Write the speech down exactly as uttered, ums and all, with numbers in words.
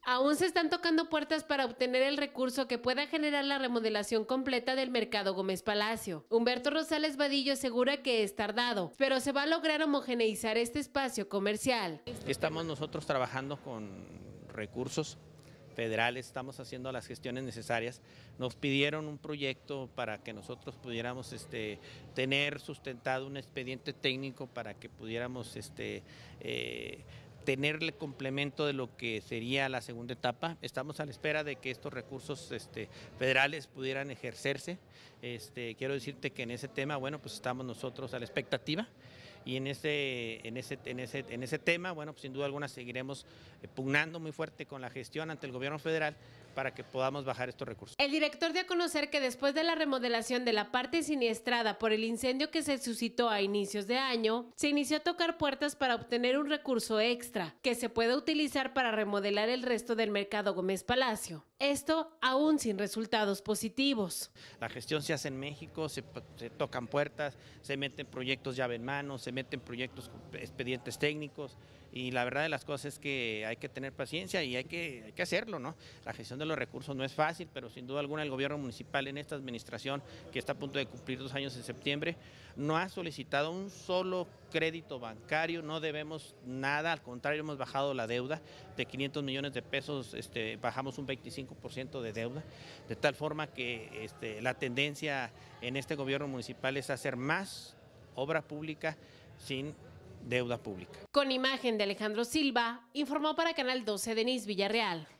Aún se están tocando puertas para obtener el recurso que pueda generar la remodelación completa del Mercado Gómez Palacio. Humberto Rosales Vadillo asegura que es tardado, pero se va a lograr homogeneizar este espacio comercial. Estamos nosotros trabajando con recursos federales, estamos haciendo las gestiones necesarias. Nos pidieron un proyecto para que nosotros pudiéramos este, tener sustentado un expediente técnico para que pudiéramos este, eh, tenerle complemento de lo que sería la segunda etapa. Estamos a la espera de que estos recursos este, federales pudieran ejercerse. Este, quiero decirte que en ese tema, bueno, pues estamos nosotros a la expectativa. Y en ese, en, ese, en, ese, en ese tema, bueno, pues sin duda alguna seguiremos pugnando muy fuerte con la gestión ante el gobierno federal para que podamos bajar estos recursos. El director dio a conocer que después de la remodelación de la parte siniestrada por el incendio que se suscitó a inicios de año, se inició a tocar puertas para obtener un recurso extra que se pueda utilizar para remodelar el resto del Mercado Gómez Palacio. Esto aún sin resultados positivos. La gestión se hace en México, se, se tocan puertas, se meten proyectos llave en mano, se meten proyectos con expedientes técnicos y la verdad de las cosas es que hay que tener paciencia y hay que, hay que hacerlo, ¿no? La gestión de los recursos no es fácil, pero sin duda alguna el gobierno municipal en esta administración, que está a punto de cumplir dos años en septiembre, no ha solicitado un solo crédito bancario, no debemos nada, al contrario hemos bajado la deuda de quinientos millones de pesos, este, bajamos un veinticinco por ciento de deuda, de tal forma que este, la tendencia en este gobierno municipal es hacer más obra pública sin deuda pública. Con imagen de Alejandro Silva, informó para Canal doce Denise Villarreal.